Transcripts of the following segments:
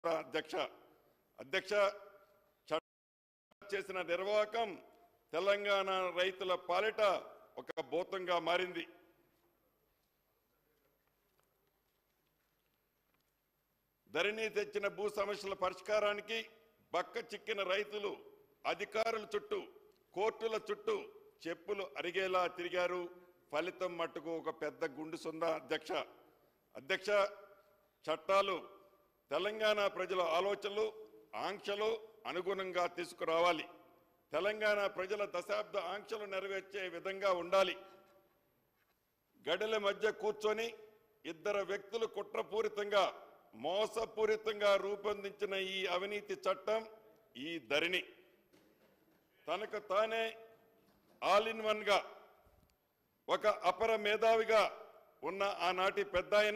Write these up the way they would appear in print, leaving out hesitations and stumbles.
అధ్యక్ష చేసిన నిర్వాహకం తెలంగాణ రైతుల పాలిట ఒక భూతంగా మారింది. ధరణి తెచ్చిన భూ సమస్యల పరిష్కారానికి బక్క చిక్కిన రైతులు అధికారుల చుట్టూ కోర్టుల చుట్టూ చెప్పులు అరిగేలా తిరిగారు. ఫలితం మట్టుకు ఒక పెద్ద గుండు సుందా. అధ్యక్ష చట్టాలు తెలంగాణ ప్రజల ఆలోచనలు ఆంక్షలు అనుగుణంగా తీసుకురావాలి. తెలంగాణ ప్రజల దశాబ్ద ఆంక్షలు నెరవేర్చే విధంగా ఉండాలి. గడుల మధ్య కూర్చొని ఇద్దరు వ్యక్తులు కుట్రపూరితంగా మోసపూరితంగా రూపొందించిన ఈ అవినీతి చట్టం, ఈ ధరణి తనకు తానే ఆల్ ఇన్ వన్ గా ఒక అపర మేధావిగా ఉన్న ఆనాటి పెద్ద ఆయన,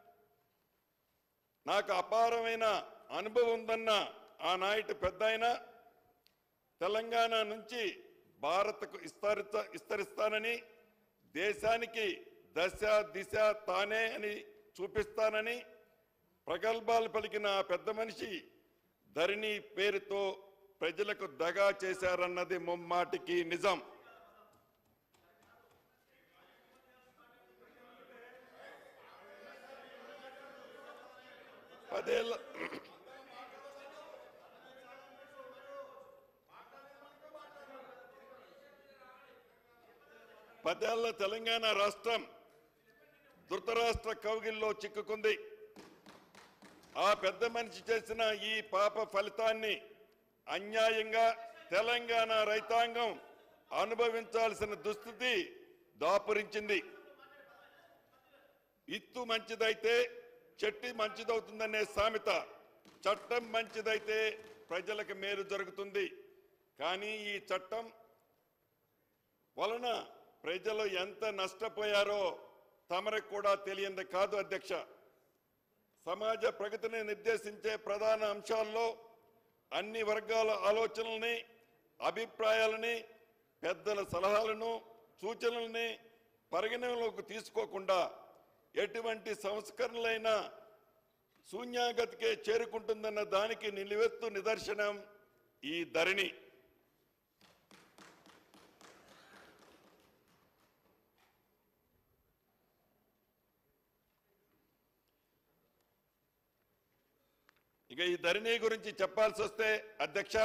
నాకు అపారమైన అనుభవం ఉందన్న ఆనాటి పెద్ద ఆయన, తెలంగాణ నుంచి భారత్కు విస్తరిస్తానని, దేశానికి దశ దిశ తానే అని చూపిస్తానని ప్రగల్భాలు పలికిన పెద్ద మనిషి ధరణి పేరుతో ప్రజలకు దగా చేశారన్నది ముమ్మాటికి నిజం. పదేళ్ల తెలంగాణ రాష్ట్రం ధృతరాష్ట్ర కౌగిల్లో చిక్కుకుంది. ఆ పెద్ద మనిషి చేసిన ఈ పాప ఫలితాన్ని అన్యాయంగా తెలంగాణ రైతాంగం అనుభవించాల్సిన దుస్థితి దాపురించింది. ఇత్తు మంచిదైతే చెట్టు మంచిదవుతుందనే సామెత, చట్టం మంచిదైతే ప్రజలకు మేలు జరుగుతుంది. కానీ ఈ చట్టం వలన ప్రజలు ఎంత నష్టపోయారో తమరికి కూడా తెలియంది కాదు. అధ్యక్ష, సమాజ ప్రగతిని నిర్దేశించే ప్రధాన అంశాల్లో అన్ని వర్గాల ఆలోచనల్ని, అభిప్రాయాలని, పెద్దల సలహాలను, సూచనల్ని పరిగణనలోకి తీసుకోకుండా ఎటువంటి సంస్కరణలైనా శూన్యాగతికే చేరుకుంటుందన్న దానికి నిలువెత్తు నిదర్శనం ఈ ధరణి. ఇక ఈ ధరణి గురించి చెప్పాల్సి వస్తే అధ్యక్ష,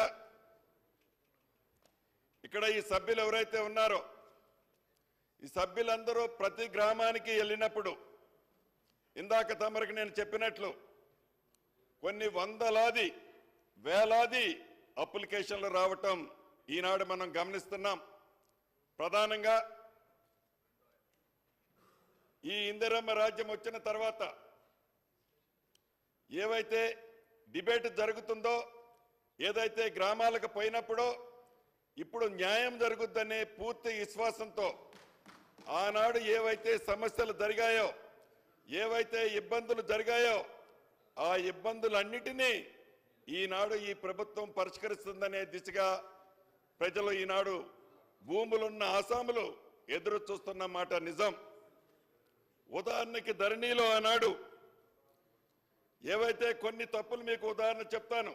ఇక్కడ ఈ సభ్యులు ఎవరైతే ఉన్నారో ఈ సభ్యులందరూ ప్రతి గ్రామానికి వెళ్ళినప్పుడు ఇందాక తమరికి నేను చెప్పినట్లు కొన్ని వందలాది వేలాది అప్లికేషన్లు రావటం ఈనాడు మనం గమనిస్తున్నాం. ప్రధానంగా ఈ ఇందిరమ్మ రాజ్యం వచ్చిన తర్వాత ఏవైతే డిబేట్ జరుగుతుందో, ఏదైతే గ్రామాలకు పోయినప్పుడో ఇప్పుడు న్యాయం జరుగుద్దనే పూర్తి విశ్వాసంతో ఆనాడు ఏవైతే సమస్యలు జరిగాయో, ఏవైతే ఇబ్బందులు జరిగాయో ఆ ఇబ్బందులన్నిటినీ ఈనాడు ఈ ప్రభుత్వం పరిష్కరిస్తుందనే దిశగా ప్రజలు ఈనాడు భూములున్న ఆసాములు ఎదురు చూస్తున్న మాట నిజం. ఉదాహరణకి ధరణిలో ఆనాడు ఏవైతే కొన్ని తప్పులు మీకు ఉదాహరణ చెప్తాను.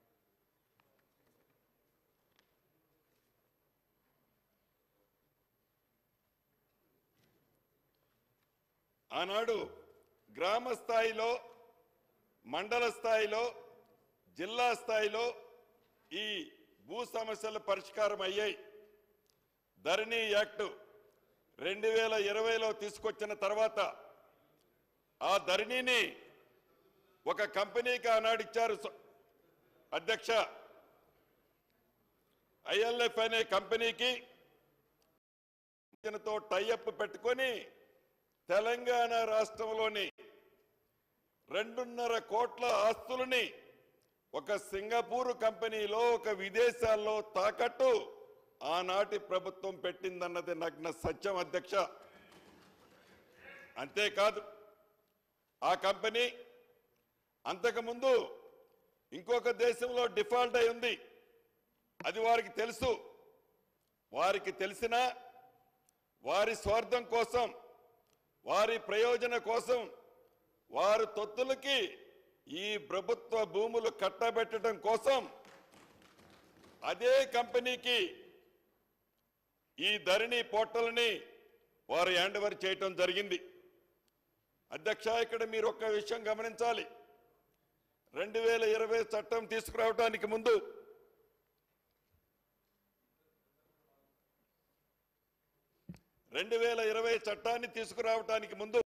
ఆనాడు గ్రామ స్థాయిలో, మండల స్థాయిలో, జిల్లా స్థాయిలో ఈ భూ సమస్యల పరిష్కారం అయ్యాయి. ధరణి యాక్ట్ 2020లో తీసుకొచ్చిన తర్వాత ఆ ధరణిని ఒక కంపెనీకి ఆనాడు ఇచ్చారు. అధ్యక్ష, ILF అనే కంపెనీకి టైఅప్ పెట్టుకొని తెలంగాణ రాష్ట్రంలోని 2.5 కోట్ల ఆస్తులని ఒక సింగపూర్ కంపెనీలో, ఒక విదేశాల్లో తాకట్టు ఆనాటి ప్రభుత్వం పెట్టిందన్నది నగ్న సత్యం. అధ్యక్ష, అంతేకాదు ఆ కంపెనీ అంతకుముందు ఇంకొక దేశంలో డిఫాల్ట్ అయి ఉంది. అది వారికి తెలుసు. వారికి తెలిసినా వారి స్వార్థం కోసం, వారి ప్రయోజన కోసం వారు తొత్తులకి ఈ ప్రభుత్వ భూములు కట్టబెట్టడం కోసం అదే కంపెనీకి ఈ ధరణి పోర్టల్ని వారు హ్యాండ్ ఓవర్ చేయటం జరిగింది. అధ్యక్ష, ఇక్కడ మీరు ఒక్క విషయం గమనించాలి. 2020 చట్టం తీసుకురావడానికి ముందు చట్టాన్ని తీసుకురావడానికి ముందు